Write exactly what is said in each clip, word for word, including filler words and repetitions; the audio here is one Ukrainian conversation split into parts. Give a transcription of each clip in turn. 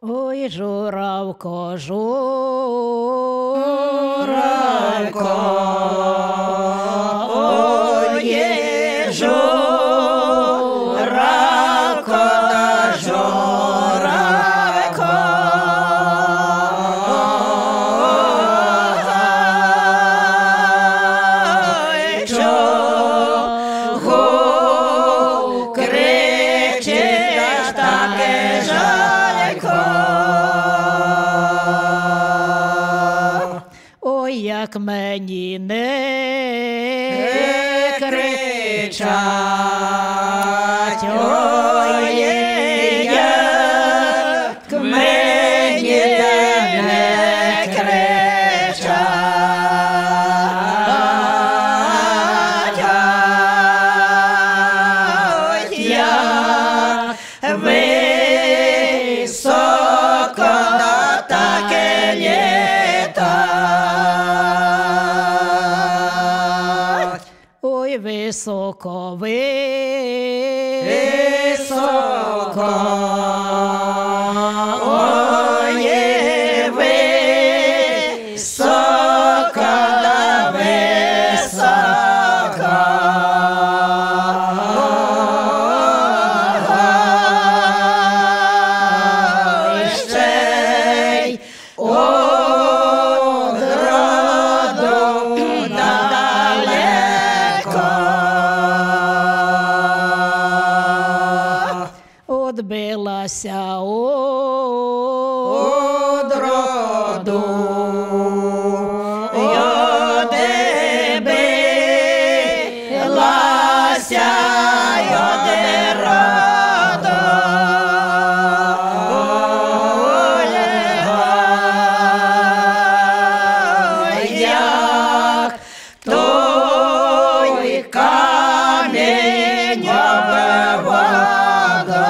Ой, журавко, журавко, ой, журавко, та журавко, ой, чого кричиш таке жалко? Ой, як мені не кричать, ой, як мені не кричать, ой, як високо таке літать. Ой, високо, високо, ой, високо, да високо, ой, ще й одроду далеко. Отбилася одроду, одбилася одроду, ой, як той камінь обвада.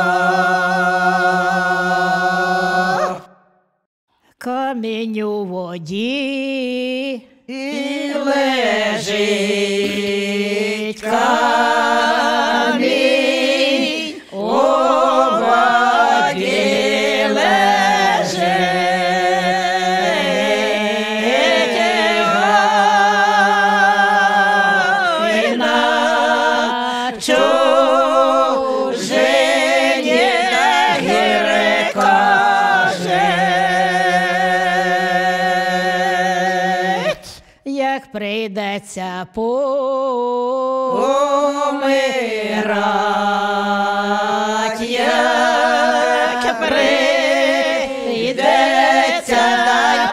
Камінь у воді і лежить, камінь у воді лежить, ой, на чужині гірко жить. Як прийдеться помирать, як прийдеться дай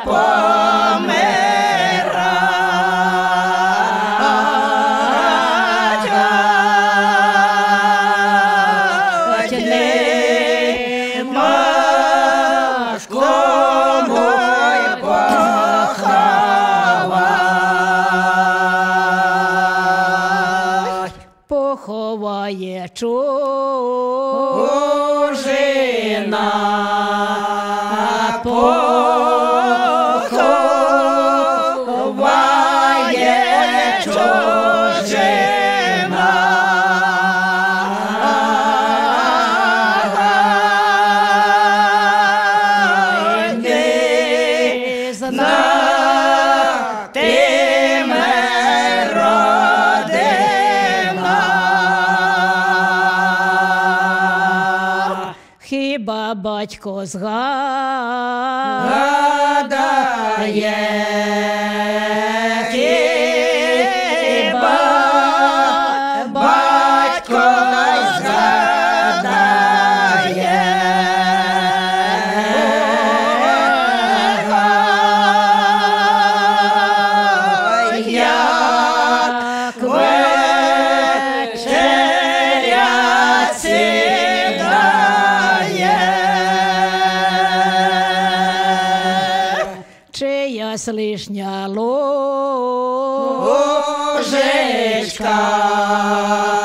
помирать, ой, нема ж кому й поховать. Поховає чужина, поховає чужина, не знатиме родина. Хіба батько згадає, хіба батько згадає, ой, як вечеря сідає, чиясь лишня ложечка